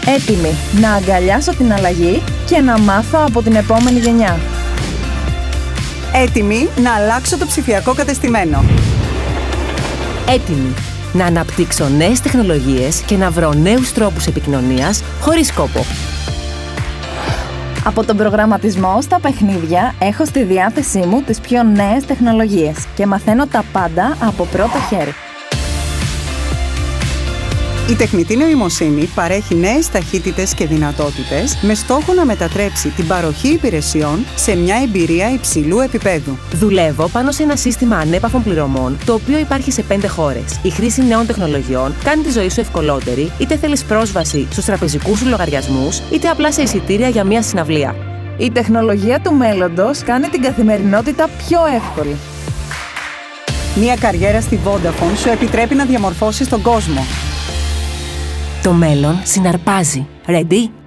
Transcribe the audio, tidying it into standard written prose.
Έτοιμη να αγκαλιάσω την αλλαγή και να μάθω από την επόμενη γενιά. Έτοιμη να αλλάξω το ψηφιακό κατεστημένο. Έτοιμη να αναπτύξω νέες τεχνολογίες και να βρω νέους τρόπους επικοινωνίας χωρίς κόπο. Από τον προγραμματισμό στα παιχνίδια έχω στη διάθεσή μου τις πιο νέες τεχνολογίες και μαθαίνω τα πάντα από πρώτο χέρι. Η τεχνητή νοημοσύνη παρέχει νέες ταχύτητες και δυνατότητες με στόχο να μετατρέψει την παροχή υπηρεσιών σε μια εμπειρία υψηλού επίπεδου. Δουλεύω πάνω σε ένα σύστημα ανέπαφων πληρωμών, το οποίο υπάρχει σε 5 χώρες. Η χρήση νέων τεχνολογιών κάνει τη ζωή σου ευκολότερη, είτε θέλεις πρόσβαση στους τραπεζικούς σου λογαριασμούς, είτε απλά σε εισιτήρια για μια συναυλία. Η τεχνολογία του μέλλοντος κάνει την καθημερινότητα πιο εύκολη. Μια καριέρα στη Vodafone σου επιτρέπει να διαμορφώσεις τον κόσμο. Το μέλλον συναρπάζει. Ready?